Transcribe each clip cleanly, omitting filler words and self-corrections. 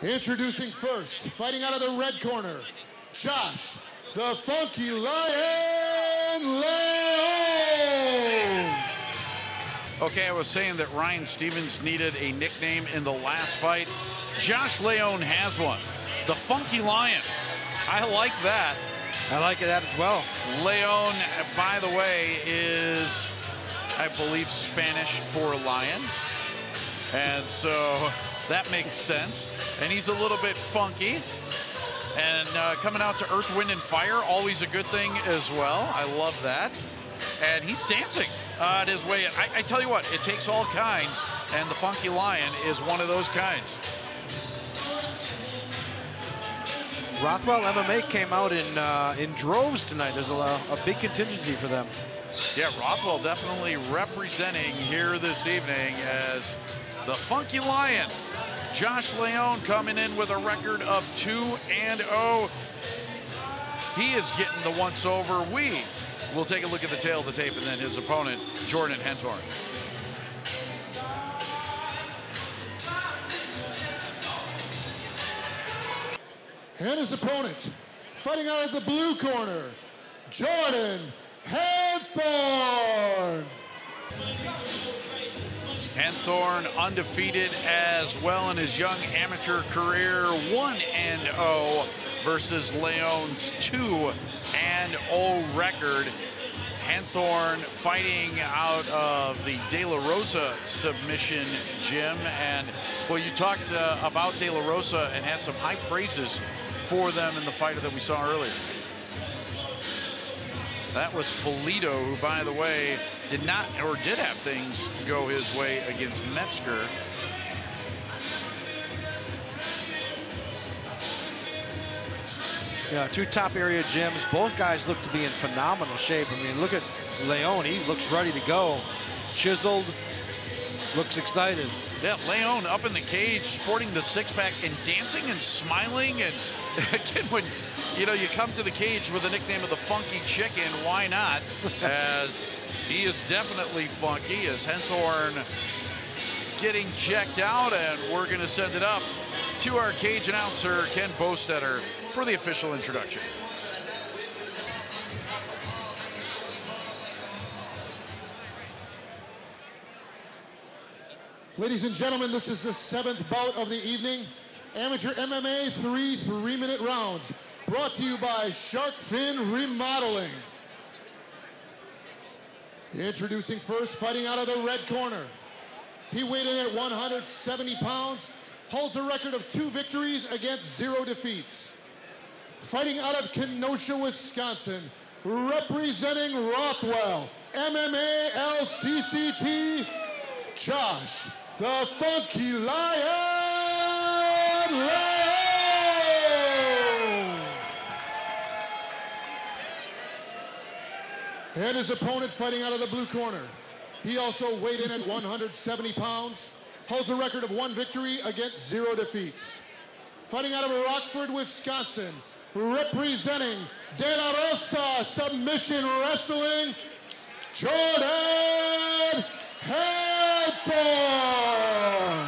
Introducing first, fighting out of the red corner, Josh, the Funky Lion Leon. Okay, I was saying that Ryan Stevens needed a nickname in the last fight. Josh Leon has one, the Funky Lion. I like that. I like that as well. Leon, by the way, is, I believe, Spanish for lion. And so that makes sense. And he's a little bit funky. And coming out to Earth, Wind, and Fire, always a good thing as well. I love that. And he's dancing on his way in. I tell you what, it takes all kinds, and the Funky Lion is one of those kinds. Rothwell MMA came out in droves tonight. There's a big contingency for them. Yeah, Rothwell definitely representing here this evening as the Funky Lion. Josh Leon coming in with a record of 2-0. He is getting the once over. We will take a look at the tail of the tape and then his opponent, Jordan Henthorn. And his opponent, fighting out of the blue corner, Jordan Henthorn. Henthorn undefeated as well in his young amateur career, 1-0 versus Leon's 2-0 record. Henthorn fighting out of the De La Rosa submission gym. And well, you talked about De La Rosa and had some high praises for them in the fighter that we saw earlier. That was Polito, who, by the way, did not or did have things go his way against Metzger. Yeah, two top area gyms. Both guys look to be in phenomenal shape. I mean, look at Leon. He looks ready to go. Chiseled, looks excited. Yeah, Leon up in the cage, sporting the six-pack and dancing and smiling. And again, when you come to the cage with the nickname of the Funky Chicken, why not? As he is definitely funky. As Henthorn getting checked out, and we're going to send it up to our cage announcer, Ken Bostetter, for the official introduction. Ladies and gentlemen, this is the 7th bout of the evening. Amateur MMA, 3 3-minute rounds. Brought to you by Shark Fin Remodeling. Introducing first, fighting out of the red corner. He weighed in at 170 pounds, holds a record of 2 victories against 0 defeats. Fighting out of Kenosha, Wisconsin, representing Rothwell, MMA LCCT, Josh, the Funky Lion Leon. And his opponent fighting out of the blue corner. He also weighed in at 170 pounds, holds a record of 1 victory against 0 defeats. Fighting out of Rockford, Wisconsin, representing De La Rosa Submission Wrestling, Jordan Henthorn.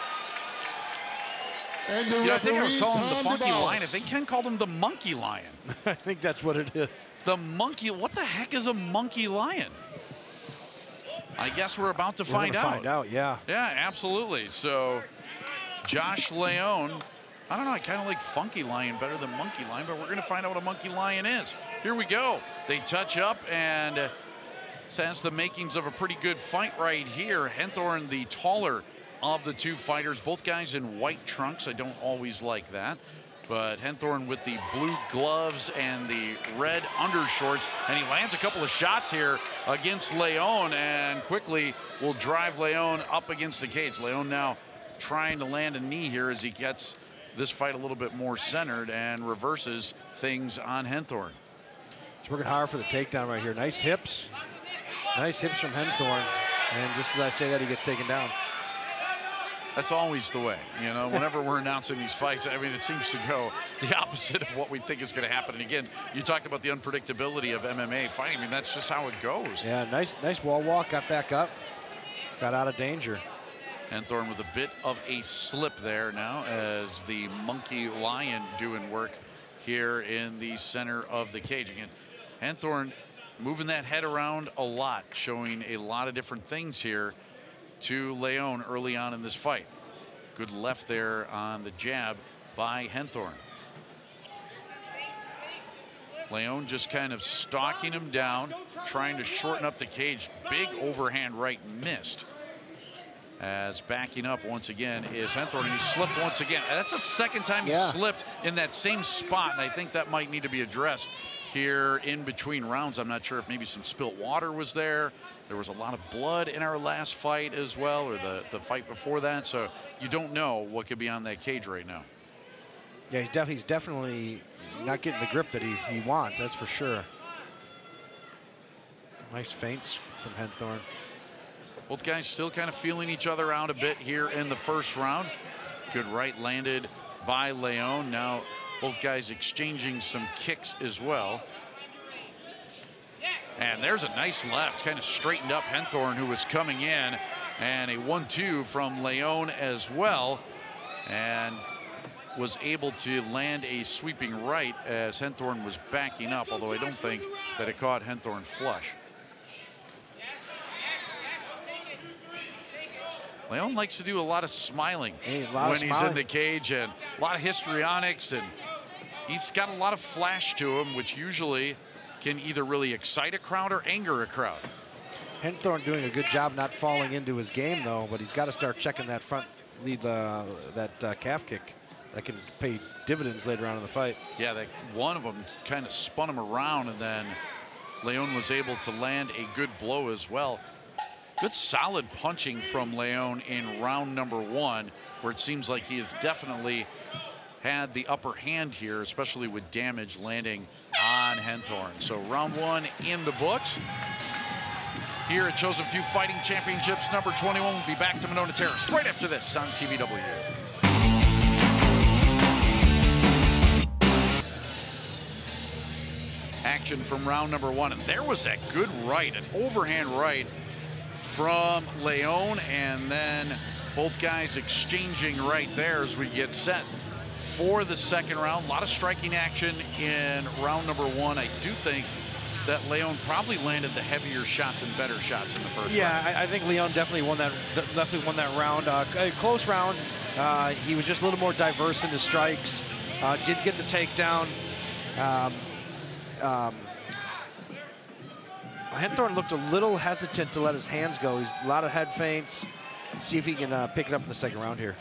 And the I think I was calling him the Funky DeVos. Lion. I think Ken called him the Monkey Lion. I think that's what it is. The monkey, what the heck is a monkey lion? I guess we're about to find out. Find out, yeah. Yeah, absolutely. So, Josh Leon, I don't know, I kind of like Funky Lion better than Monkey Lion, but we're going to find out what a Monkey Lion is. Here we go. They touch up, and sense the makings of a pretty good fight right here. Henthorn, the taller of the two fighters, both guys in white trunks. I don't always like that. But Henthorn with the blue gloves and the red undershorts, and he lands a couple of shots here against Leon, and quickly will drive Leon up against the cage. Leon now trying to land a knee here as he gets this fight a little bit more centered and reverses things on Henthorn. He's working hard for the takedown right here. Nice hips. Nice hips from Henthorn. And just as I say that, he gets taken down. That's always the way, you know, whenever we're announcing these fights. I mean, it seems to go the opposite of what we think is going to happen. And again, you talked about the unpredictability of MMA fighting. I mean, that's just how it goes. Yeah, nice wall walk, got back up, got out of danger. Henthorn with a bit of a slip there now as the Monkey Lion doing work here in the center of the cage. Again, Henthorn moving that head around a lot, showing a lot of different things here to Leon early on in this fight. Good left there on the jab by Henthorn. Leon just kind of stalking him down, trying to shorten up the cage. Big overhand right missed. As backing up once again is Henthorn, and he slipped once again. That's the second time he slipped in that same spot, and I think that might need to be addressed here in between rounds. I'm not sure if maybe some spilt water was there. There was a lot of blood in our last fight as well, or the fight before that, so you don't know what could be on that cage right now. Yeah, he's definitely not getting the grip that he wants, that's for sure. Nice feints from Henthorn. Both guys still kind of feeling each other out a bit here in the first round. Good right landed by Leon. Now both guys exchanging some kicks as well. And there's a nice left, kind of straightened up Henthorn, who was coming in, and a 1-2 from Leon as well, and was able to land a sweeping right as Henthorn was backing up, although I don't think that it caught Henthorn flush. Leon likes to do a lot of smiling when he's in the cage, and a lot of histrionics, and he's got a lot of flash to him, which usually can either really excite a crowd or anger a crowd. Henthorn doing a good job not falling into his game, though, but he's got to start checking that front lead, that calf kick. That can pay dividends later on in the fight. Yeah, one of them kind of spun him around, and then Leon was able to land a good blow as well. Good solid punching from Leon in round number 1, where it seems like he has definitely had the upper hand here, especially with damage landing on Henthorn. So round 1 in the books. Here at Chosen Few Fighting Championships number 21. We'll be back to Monona Terrace right after this on TVW. Action from round number 1, and there was that good right, an overhand right from Leon, and then both guys exchanging right there as we get set for the second round. A lot of striking action in round number 1. I do think that Leon probably landed the heavier shots and better shots in the first round. Yeah, I think Leon definitely won that round. A close round. He was just a little more diverse in his strikes. Did get the takedown. Henthorn looked a little hesitant to let his hands go. He's a lot of head feints. See if he can pick it up in the second round here.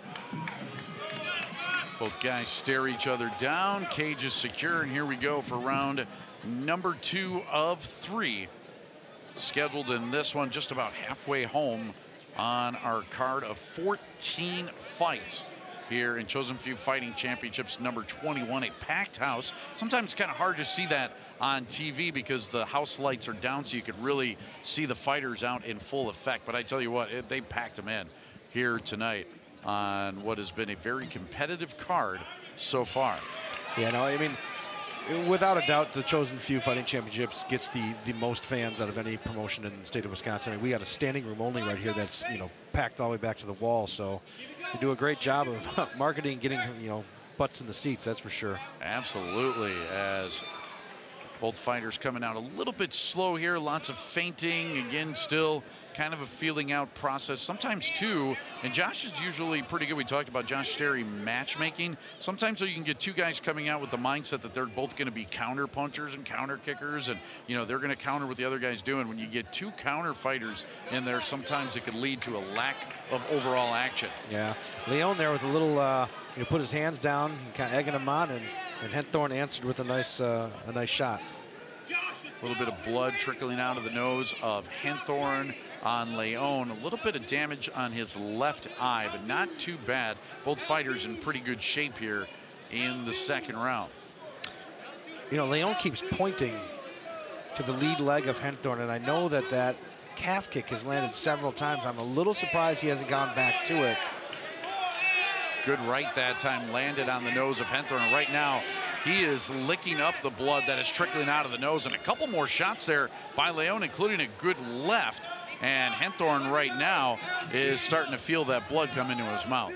Both guys stare each other down. Cage is secure, and here we go for round number 2 of 3. Scheduled in this one, just about halfway home on our card of 14 fights here in Chosen Few Fighting Championships number 21. A packed house. Sometimes it's kind of hard to see that on TV because the house lights are down, so you could really see the fighters out in full effect. But I tell you what, they packed them in here tonight on what has been a very competitive card so far. Yeah, no, I mean, without a doubt, the Chosen Few Fighting Championships gets the most fans out of any promotion in the state of Wisconsin. I mean, we got a standing room only right here that's, packed all the way back to the wall. So we do a great job of marketing, getting, butts in the seats, that's for sure. Absolutely, as both fighters coming out a little bit slow here, lots of feinting, again, still kind of a feeling out process. Sometimes too, and Josh is usually pretty good. We talked about Josh Sterry matchmaking. Sometimes you can get two guys coming out with the mindset that they're both going to be counter punchers and counter kickers, and they're going to counter what the other guy's doing. When you get two counter fighters in there, sometimes it could lead to a lack of overall action. Yeah, Leon there with a little, put his hands down, kind of egging him on, and Henthorn answered with a nice shot. A little bit of blood trickling out of the nose of Henthorn on Leon. A little bit of damage on his left eye, but not too bad. Both fighters in pretty good shape here in the second round. Leon keeps pointing to the lead leg of Henthorn, and I know that calf kick has landed several times. I'm a little surprised he hasn't gone back to it. Good right that time, landed on the nose of Henthorn. Right now, he is licking up the blood that is trickling out of the nose, and a couple more shots there by Leon, including a good left And Henthorn right now is starting to feel that blood come into his mouth.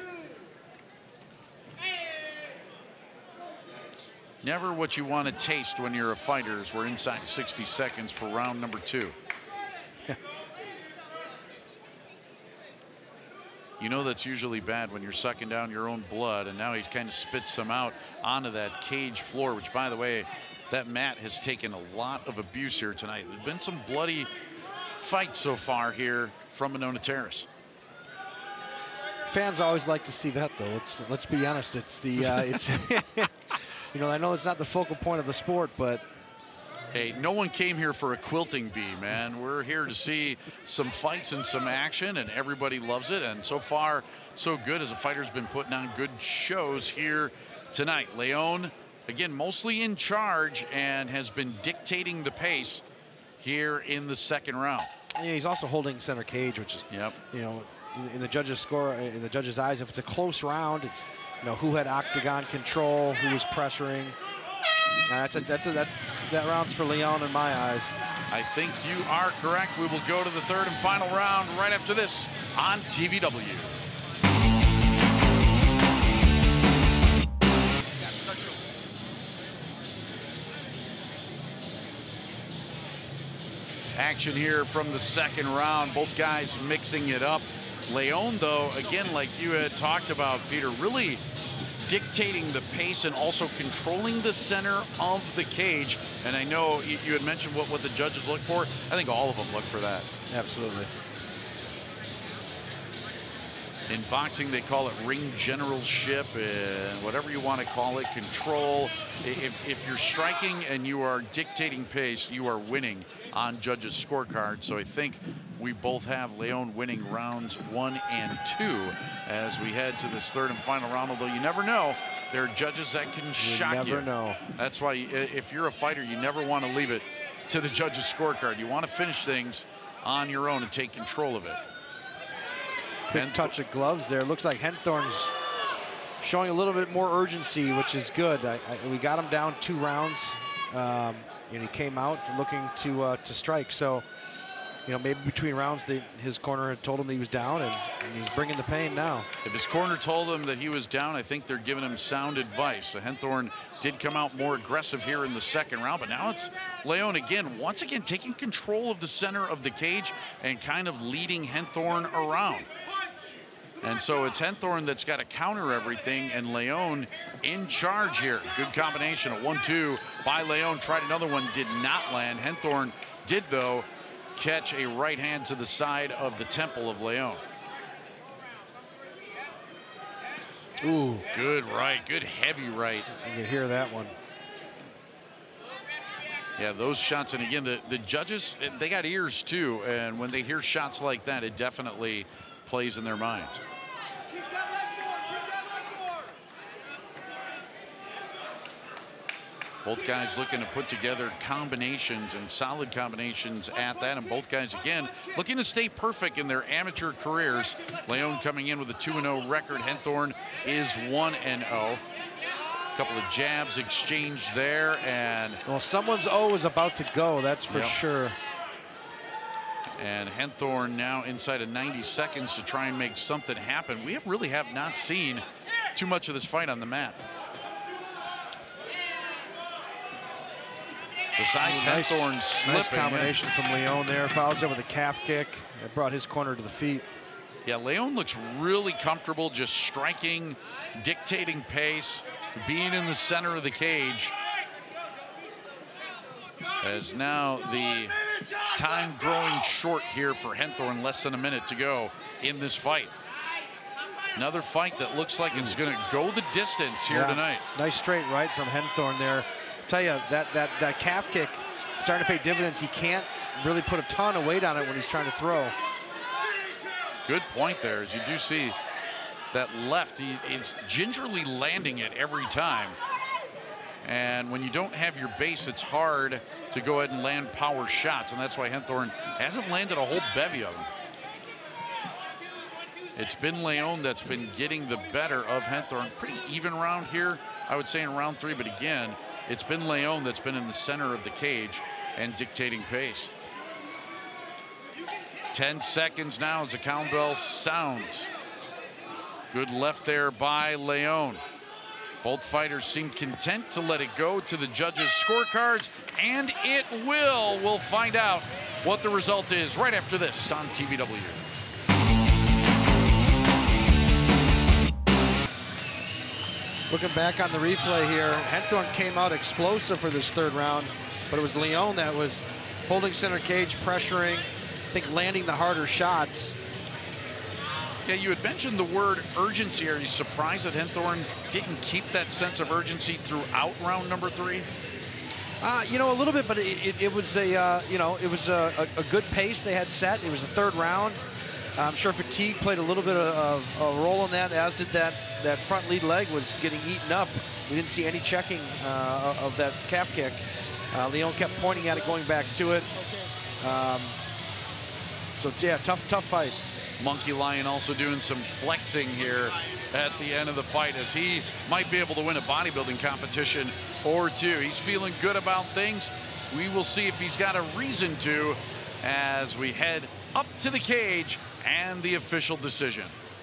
Never what you want to taste when you're a fighter, as we're inside 60 seconds for round number 2. You know that's usually bad when you're sucking down your own blood, and now he kind of spits some out onto that cage floor, which, by the way, that mat has taken a lot of abuse here tonight. There's been some bloody fights so far here from Monona Terrace. Fans always like to see that, though. Let's be honest. It's the it's you know, I know it's not the focal point of the sport, but hey, no one came here for a quilting bee, man. We're here to see some fights and some action, and everybody loves it. And so far, so good, as the fighter's been putting on good shows here tonight. Leon, again, mostly in charge and has been dictating the pace here in the second round. yeah, he's also holding center cage, which is, you know, in the judges' score, in the judges' eyes, if it's a close round, it's, you know, who had octagon control, who was pressuring. That round's for Leon in my eyes. I think you are correct. We will go to the third and final round right after this on TVW. Action here from the second round. Both guys mixing it up. Leon, though, again, like you had talked about, Peter, really dictating the pace and also controlling the center of the cage. And I know you had mentioned what the judges look for. I think all of them look for that. Absolutely. In boxing, they call it ring generalship, and whatever you want to call it, control. If you're striking and you are dictating pace, you are winning on judges' scorecard. So I think we both have Leon winning rounds 1 and 2 as we head to this third and final round, although you never know. There are judges that can shock you. You never know. That's why if you're a fighter, you never want to leave it to the judges' scorecard. You want to finish things on your own and take control of it. Quick touch of gloves there. Looks like Henthorn's showing a little bit more urgency, which is good. We got him down 2 rounds, and he came out looking to strike. So, you know, maybe between rounds, his corner had told him he was down, and he's bringing the pain now. If his corner told him that he was down, I think they're giving him sound advice. So Henthorn did come out more aggressive here in the second round, but now it's Leon again, once again, taking control of the center of the cage and kind of leading Henthorn around. And so it's Henthorn that's got to counter everything, and Leon in charge here. Good combination, a 1-2 by Leon. Tried another one, did not land. Henthorn did, though, catch a right hand to the side of the temple of Leon. Ooh. Good right, good heavy right. You can hear that one. Yeah, those shots, and again, the judges, they got ears too, and when they hear shots like that, it definitely plays in their minds. Both guys looking to put together combinations and solid combinations at that, and both guys, again, looking to stay perfect in their amateur careers. Leon coming in with a 2-0 record. Henthorn is 1-0. Couple of jabs exchanged there, and well, someone's O is about to go, that's for sure. And Henthorn now inside of 90 seconds to try and make something happen. We really have not seen too much of this fight on the mat. Besides Henthorn slipping. Nice combination from Leon there. Fouls up with a calf kick. That brought his corner to the feet. Yeah, Leon looks really comfortable just striking, dictating pace, being in the center of the cage. As now the time growing short here for Henthorn, less than a minute to go in this fight. Another fight that looks like it's going to go the distance here tonight. Nice straight right from Henthorn there. Tell you, that calf kick starting to pay dividends. He can't really put a ton of weight on it when he's trying to throw. Good point there, as you do see that left. He's gingerly landing it every time. And when you don't have your base, it's hard to go ahead and land power shots, and that's why Henthorn hasn't landed a whole bevy of them. It's been Leon that's been getting the better of Henthorn. Pretty even round here, I would say, in round 3, but again, it's been Leon that's been in the center of the cage and dictating pace. 10 seconds now as the count bell sounds. Good left there by Leon. Both fighters seem content to let it go to the judges' scorecards, and it will. We'll find out what the result is right after this on TVW. Looking back on the replay here, Henthorn came out explosive for this third round, but it was Leon that was holding center cage, pressuring, I think landing the harder shots. Yeah, you had mentioned the word urgency. Are you surprised that Henthorn didn't keep that sense of urgency throughout round number 3? You know, a little bit, but it was a it was a good pace they had set. It was the third round. I'm sure fatigue played a little bit of a role in that, as did that front lead leg was getting eaten up. We didn't see any checking of that calf kick. Leon kept pointing at it, going back to it. So yeah, tough fight. Monkey Lion also doing some flexing here at the end of the fight, as he might be able to win a bodybuilding competition or two. He's feeling good about things. We will see if he's got a reason to as we head up to the cage and the official decision.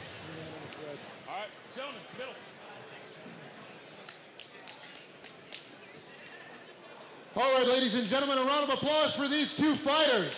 All right, ladies and gentlemen, a round of applause for these two fighters.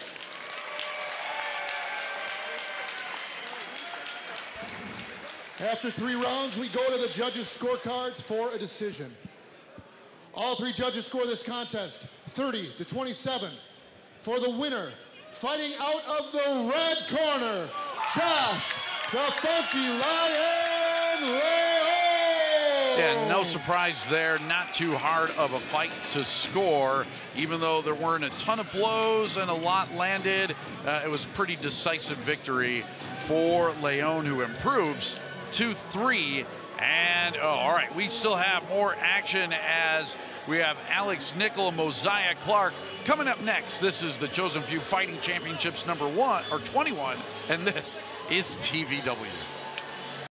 After 3 rounds, we go to the judges' scorecards for a decision. All 3 judges score this contest 30-27 for the winner. Fighting out of the red corner, Josh the Funky Lion Leon. Yeah, no surprise there. Not too hard of a fight to score, even though there weren't a ton of blows and a lot landed. It was a pretty decisive victory for Leon, who improves to 3. And all right, we still have more action as we have Alex Nickel and Mosiah Clark coming up next. This is the Chosen Few Fighting Championships number 21, and this is TVW.